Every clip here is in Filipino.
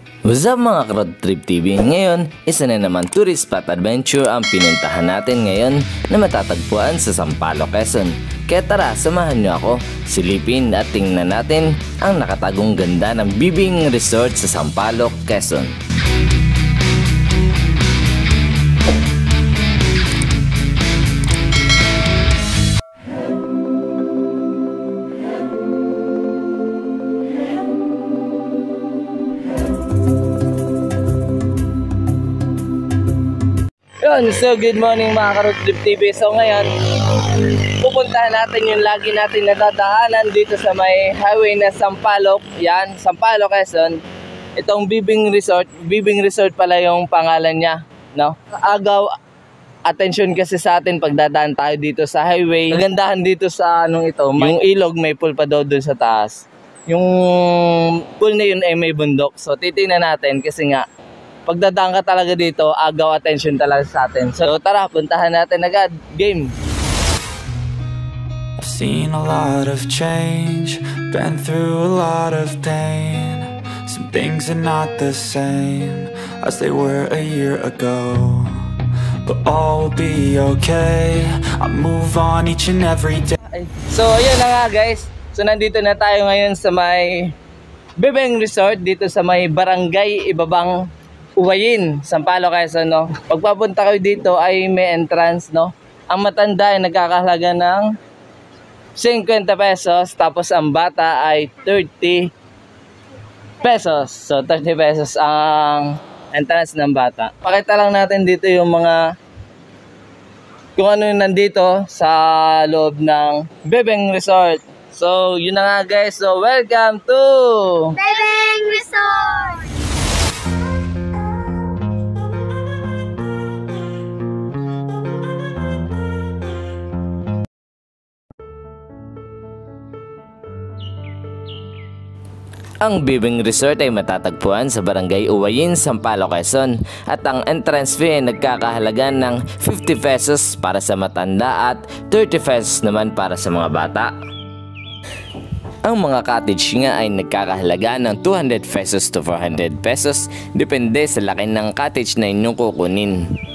What's up mga Road Trip TV? Ngayon, isa na naman tourist spot adventure ang pinuntahan natin ngayon na matatagpuan sa Sampaloc, Quezon. Kaya tara, samahan niyo ako, silipin at tingnan natin ang nakatagong ganda ng Bibing Resort sa Sampaloc, Quezon. So good morning mga Road Trip TV. So ngayon, pupuntahan natin yung lagi natin nadadaanan dito sa may highway na Sampaloc. Yan, Sampaloc, Quezon. Itong Bibing Resort. Bibing Resort pala yung pangalan niya, no? Agaw attention kasi sa atin pagdadaan tayo dito sa highway. Kagandahan dito sa anong ito, yung ilog may pool pa daw dun sa taas. Yung pool na yun ay may bundok. So titingnan natin kasi nga pagdadaan ka talaga dito, agaw attention talaga sa atin. So tara, puntahan natin agad. Game! I've seen a lot of change, been through a lot of pain. Some things are not the same as they were a year ago, but all will be okay. I move on each and every day. So ayun na nga guys. So nandito na tayo ngayon sa may Bibing Resort dito sa may Barangay Ibabang Uwayin, Sampaloc, Quezon, no? Pagpapunta kayo dito ay may entrance, no? Ang matanda ay nagkakahalaga ng 50 pesos, tapos ang bata ay 30 pesos. So 30 pesos ang entrance ng bata. Pakita lang natin dito yung mga kung ano yung nandito sa loob ng Bibing Resort. So yun na nga guys, so welcome to Bibing Resort! Ang Bibing Resort ay matatagpuan sa Barangay Uwayin, Sampaloc, Quezon at ang entrance fee ay nagkakahalaga ng 50 pesos para sa matanda at 30 pesos naman para sa mga bata. Ang mga cottage nga ay nagkakahalaga ng 200 pesos to 400 pesos depende sa laki ng cottage na inyong kukunin.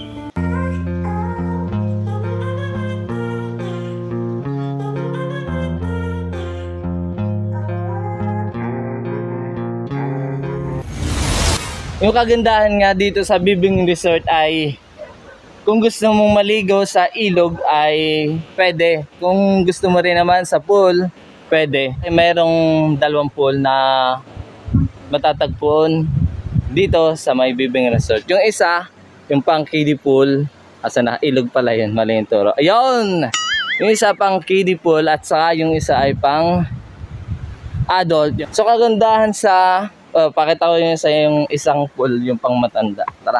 Yung kagandahan nga dito sa Bibing Resort ay kung gusto mong maligo sa ilog ay pwede. Kung gusto mo rin naman sa pool, pwede. Mayroong dalawang pool na matatagpuan dito sa may Bibing Resort. Yung isa, yung pang kiddie pool, asa na ilog pala yun, mali yung turo. Ayun! Yung isa pang kiddie pool at saka yung isa ay pang adult. So kagandahan sa pakita ko yun sa yung isang pool, yung pang matanda. Tara.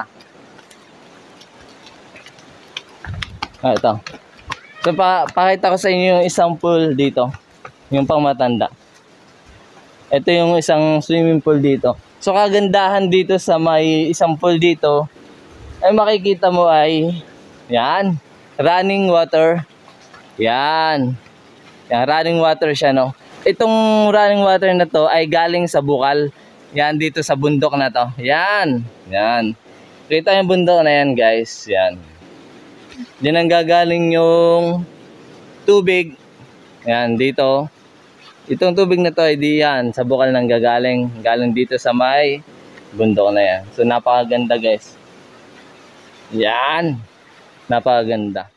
Ito. So pakita ko sa inyo yung isang pool dito, yung pang matanda. Ito yung isang swimming pool dito. So kagandahan dito sa may isang pool dito ay makikita mo ay yan, running water. Yan. Yan, running water siya, no. Itong running water na to ay galing sa bukal. Yan dito sa bundok na to. Yan. Yan. Kita yung bundok na yan guys. Yan. Diyan ang gagaling yung tubig. Yan dito. Itong tubig na to ay di yan. Sa bukal nang gagaling. Galing dito sa may bundok na yan. So napakaganda guys. Yan. Napakaganda.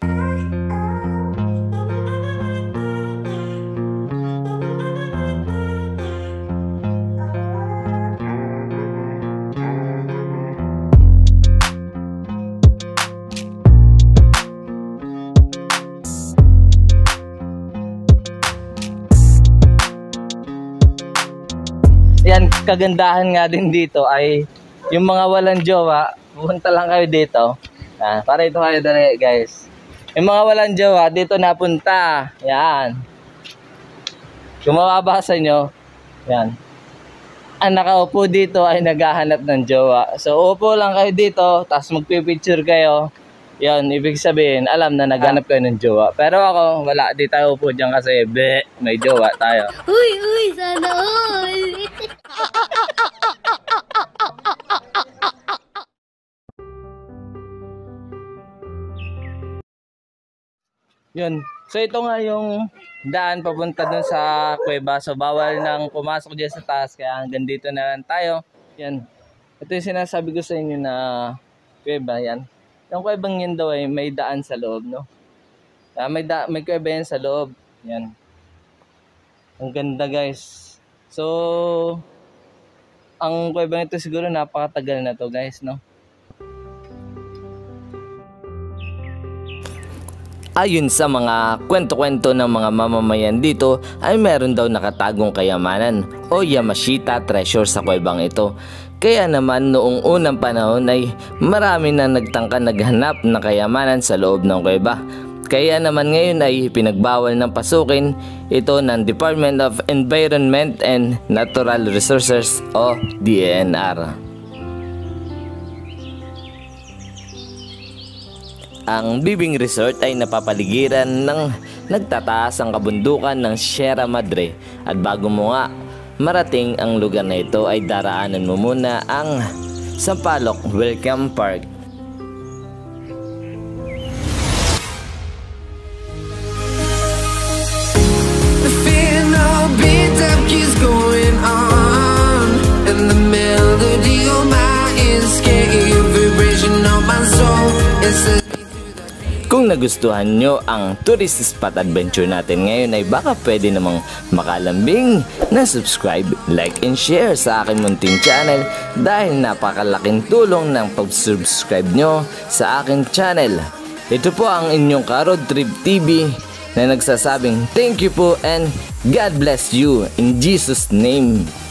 Yan, kagandahan nga din dito ay yung mga walang jowa, pupunta lang kayo dito. Para ito kayo dali guys. Yung mga walang jowa, dito napunta. Yan. Kung mababasa nyo, yan. Ang nakaupo dito ay naghahanap ng jowa. So upo lang kayo dito, tapos magpipicture kayo. Yan, ibig sabihin, alam na naghanap kayo ng jowa. Pero ako, wala, di tayo upo dyan kasi may jowa tayo. Uy, sana all! Yun. So ito nga yung daan papunta dun sa kuweba. So bawal nang pumasok dyan sa taas. Kaya hanggang dito na lang tayo. Yan. Ito yung sinasabi ko sa inyo na kuweba. Yan. Yung kuwebang yun daw ay may daan sa loob, no? May kuweba yan sa loob. Yan. Ang ganda, guys. So, ang kuweba nito siguro napakatagal na to, guys, no? Ayon sa mga kwento-kwento ng mga mamamayan dito ay meron daw nakatagong kayamanan o Yamashita treasure sa kuwebang ito. Kaya naman noong unang panahon ay marami na nagtangka naghanap ng kayamanan sa loob ng kuweba. Kaya naman ngayon ay pinagbawal ng pasukin ito ng Department of Environment and Natural Resources o DENR. Ang Bibing Resort ay napapaligiran ng nagtataas ang kabundukan ng Sierra Madre at bago mo nga marating ang lugar na ito ay daraanan mo muna ang Sampaloc Welcome Park. The fear no beat up keeps going on, and the melody of my escape, vibration of my soul is. Kung nagustuhan nyo ang tourist spot adventure natin ngayon ay baka pwede namang makalambing na subscribe, like and share sa aking munting channel dahil napakalaking tulong ng pag-subscribe nyo sa aking channel. Ito po ang inyong Ka-Road Trip TV na nagsasabing thank you po and God bless you in Jesus' name.